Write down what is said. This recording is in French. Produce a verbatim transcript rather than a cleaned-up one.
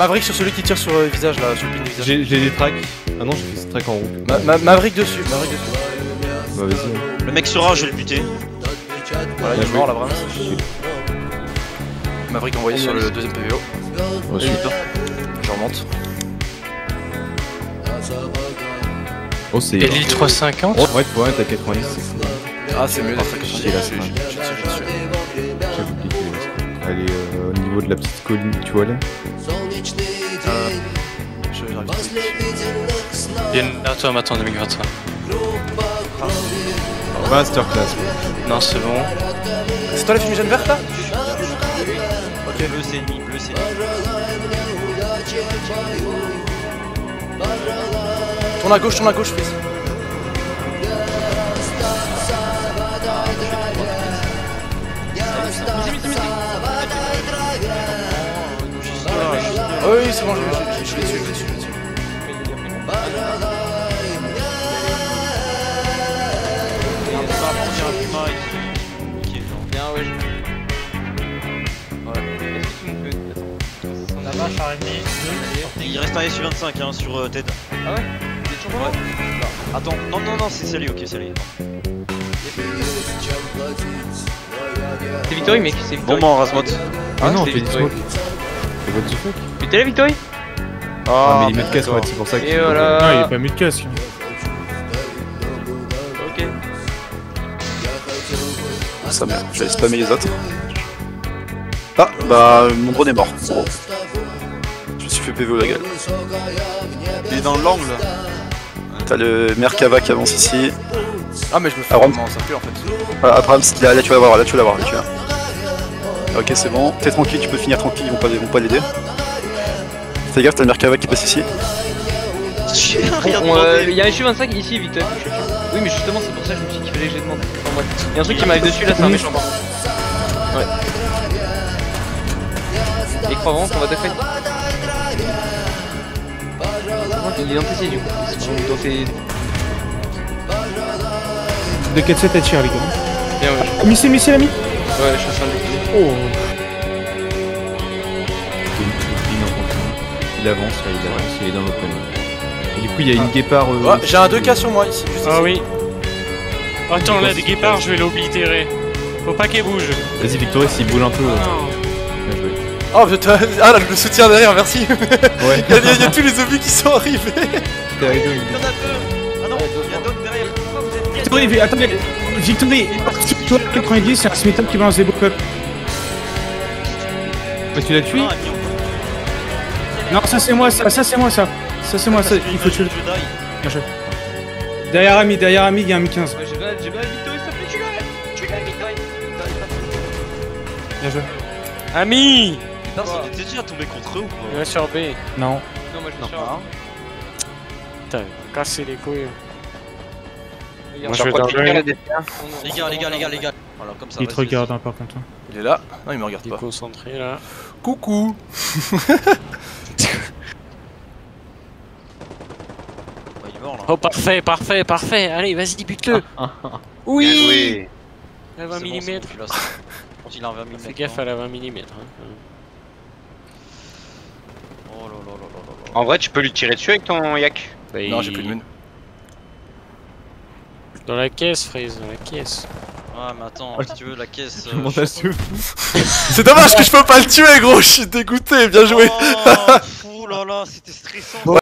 Maverick sur celui qui tire sur le visage là, sur le pin du visage. J'ai des tracks. Ah non, j'ai fait ce track en haut. Ma ma Maverick dessus, Maverick dessus. Bah vas-y. Le mec sera, je vais le buter. Voilà, il est mort là vraiment. Maverick envoyé sur le deuxième P V O. Ensuite. Je remonte. Oh c'est... Elite trois cent cinquante. Oh ouais, pour être à quatre-vingt-dix, c'est fou. Ah c'est mieux d'être à quatre-vingt-dix. C'est là, J'ai tiré dessus. J'ai oublié que... Elle est euh, au niveau de la petite colline, tu vois là. Euh, je vais vite. Il y a une attends, attends, deux mille vingt-trois. Masterclass. Ouais. Non, c'est bon. C'est toi la fumigène verte là? Ok, bleu c'est ennemi, bleu c'est ennemi. Tourne à gauche, tourne à gauche, please. Oh oui, c'est bon, je l'ai dessus, je l'ai dessus, je l'ai dessus. Bien, ouais. On a vache à ennemi. Il reste un S U vingt-cinq hein, sur euh, Ted. Ah ouais? Il est toujours mort? Attends, non, non, non, c'est lui, ok, c'est lui. C'est Victory, mec, c'est Bon, Victory. mort, Rasmot. Ah non, c'est t'es dit Victory. smoke. C'est what the fuck? Putain, la Victory? Ah mais il met de casse, ouais, c'est pour ça qu'il... Et voilà. Non, il est pas mis de casque. Ok. Ça merde, je vais spammer les autres. Ah, bah mon drone est mort. Bon. Je me suis fait P V O la gueule. Il est dans l'angle. T'as le Merkava qui avance ici. Ah mais je me fais Ah, vraiment ça pue en fait. Voilà, Abrams, là, là tu vas voir, là tu vas l'avoir, là tu vas. Ok c'est bon, t'es tranquille, tu peux finir tranquille, ils vont pas, ils vont pas l'aider. Fais gaffe, t'as le Merkava qui passe ici. J'ai rien On, euh, demandé. Il y a un S U vingt-cinq ici, Victor. Oui, mais justement, c'est pour ça que je me suis dit qu'il fallait que j'ai demandé. Enfin, bref. Il y a un truc qui m'arrive dessus là, c'est un méchant par contre. Ouais. Et crois vraiment qu'on va défaire. Il est dans T C du coup. C'est dans tes. deux quatre sept à tir, les gars. Bien, ouais. Missile, missile, ami. Ouais, je suis en train de le Oh. Il avance, là, il avance, il est dans l'open. Et du coup, il y a une guépard... Euh, Ouais, j'ai un deux K sur moi ici, juste Ah ici. oui. Attends, là, des guépards, je vais l'oblitérer. Faut pas qu'il bouge. Vas-y, Victory, s'il bouge un peu... euh, Non. Bien joué. Oh putain, ah là le soutien derrière, merci. Ouais. Il y, a, il y a- il y a tous les zombies qui sont arrivés. T'es arrivé, Il y en a deux. Ah non, il y a d'autres derrière. Victory, attendez. Victory, toi, quatre-vingt-dix, c'est un Smitham qui balance des beaux peuples. Mais tu l'as tué? Non, Ami, on- Non, ça c'est moi, ça, ça c'est moi, ça. Ça c'est moi, ça. Il faut tuer le. Je die. Bien joué. Derrière Ami, derrière Ami, il y a un Mi quinze. Ouais, j'ai bien, j'ai bien Victory, s'il te plaît, tu l'as. Tu l'as, Victory. Bien joué. Ami. Putain, ça était déjà tombé contre eux ou Il quoi? va sur B. Non. Non, moi je Non, suis pas. Putain, casser les couilles. Regarde. Moi je vais dans le. Les gars, les gars, les gars, les gars. Voilà, comme ça. Il te vas-y, regarde vas-y. hein, par contre. Il est là. Non, il me regarde Il est pas. concentré là. Coucou. Bah, il est mort là. Oh parfait, parfait, parfait. Allez, vas-y, bute-le. Oui. Oui. À vingt C'est bon, c'est bon, millimètres. celui-là, c'est bon. Quand il a un vingt millimètres. Fais gaffe à la vingt millimètres. Oh là là là là là là. En vrai, tu peux lui tirer dessus avec ton yak. Non, j'ai plus de mine. Dans la caisse, Freeze, dans la caisse. Ah, mais attends, si tu veux, la caisse. euh, Comment je t'as sais su? C'est dommage que je peux pas le tuer, gros. Je suis dégoûté. Bien joué. pas. Oh, ouh là là, c'était stressant. Ouais,